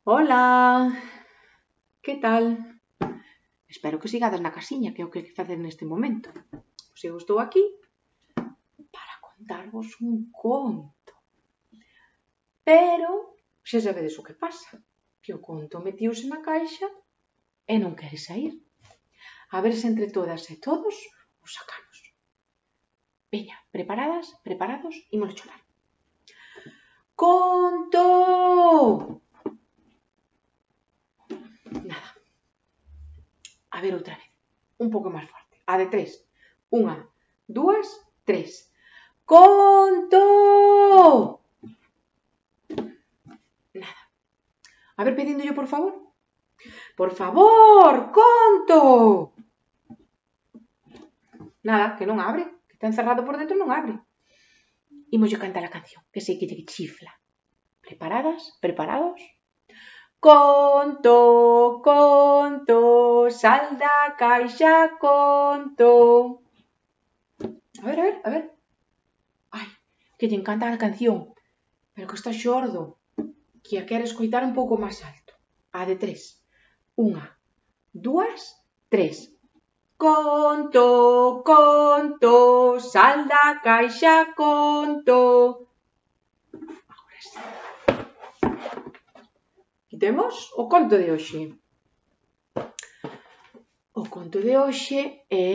Ola, que tal? Espero que sigades na casiña, que é o que hai que facer neste momento. Pois eu estou aquí para contarvos un conto. Pero xa sabedes o que pasa, que o conto metiuse na caixa e non quere sair. A ver se entre todas e todos o sacamos. Veña, preparadas, preparados, ímolo chorar. Conto! Nada. A ver outra vez. Un pouco máis forte. A de 3. 1, 2, 3. Conto! Nada. A ver, pedíndolle por favor. Por favor, conto! Nada, que non abre. Que está encerrado por dentro, non abre. Imoslle cantar a canción, que sei que lle chifla. Preparadas? Preparados? Conto, conto, sal da caixa, conto. A ver, a ver, a ver. Ai, que lle encanta a canción, pero que está xordo, que a quere escoitar un pouco máis alto. A de 3. 1, 2, 3. Conto, conto, sal da caixa, conto. Agora sí. Aquí temos o conto de hoxe. O conto de hoxe é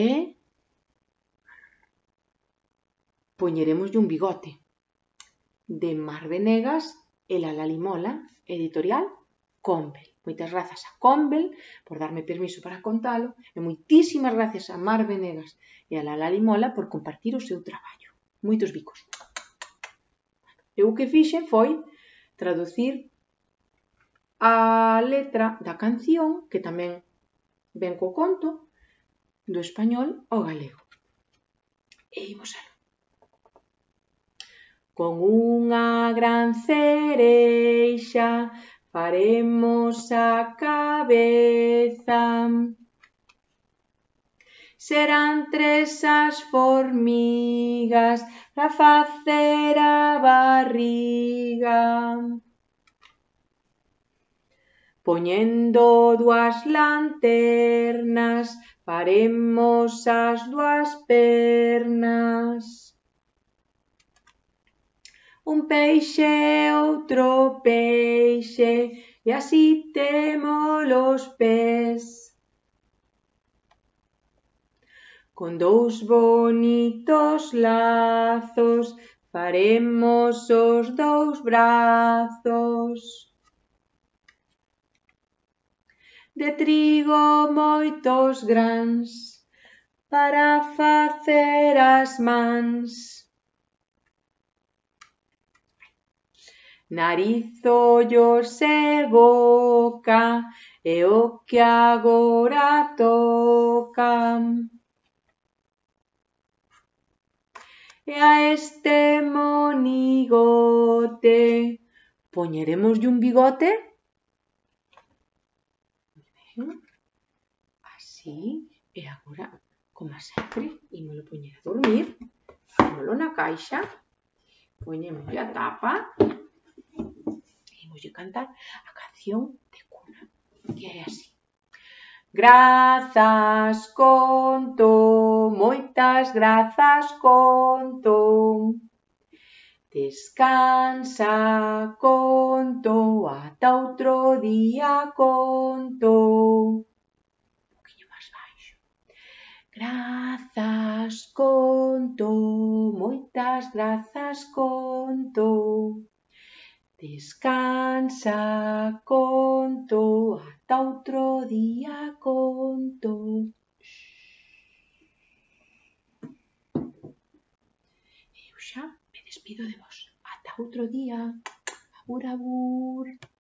Poñeremoslle un bigote, de Mar Venegas e Lala Limola, editorial Convel. Moitas grazas a Convel por darme permiso para contalo e moitísimas gracias a Mar Venegas e a Lala Limola por compartir o seu traballo. Moitos bicos. Eu o que fixen foi traducir a letra da canción, que tamén ven co conto, do español ao galego. E imos aló. Con unha gran cereixa faremos a cabeza. Serán 3 as formigas para facer a barriga. Poñendo 2 lanternas faremos as 2 pernas. Un peixe e outro peixe, e así temos os pés. Con 2 bonitos lazos faremos os 2 brazos. De trigo moitos grans para facer as mans. Nariz, ollos e boca é o que agora toca. E a este monigote poñeremoslle un bigote. Así, e agora, como sempre, ímolo poñer a dormir, ímolo na caixa, poñémoslle a tapa, e ímoslle cantar a canción de cuna, que é así. Grazas, conto, moitas grazas, conto. Descansa, conto, ata outro día, conto. Un poquinho máis baixo. Grazas, conto, moitas grazas, conto. Descansa, conto, ata outro día, conto. Eu xa me despido de vos. Ata outro día. Abur, abur.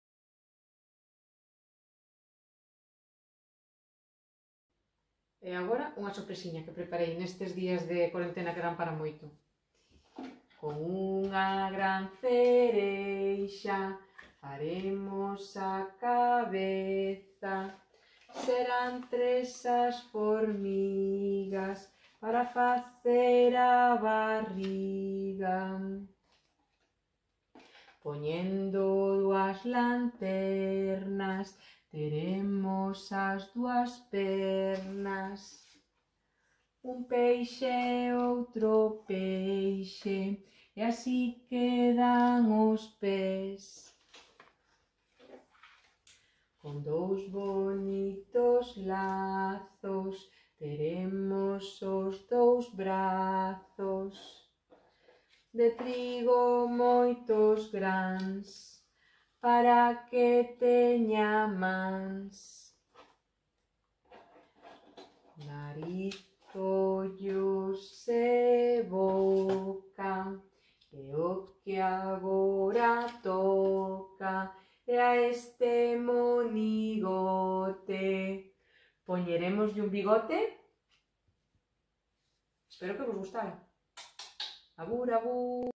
E agora unha sorpresiña que preparei nestes días de cuarentena que dan para moito. Con unha gran cereixa faremos a cabeza. Serán 3 as formigas para facer a barriga. Poñendo dúas lanternas, teremos as dúas pernas. Un peixe e outro peixe, e así quedan os pés. Con dous bonitos lazos, teremos os dous brazos. De trigo moitos grans, para que teña mans. Nariz, ollos e boca, é o que agora toca. E a este monigote poñeremoslle un bigote. Espero que vos gustara. Abur, abur.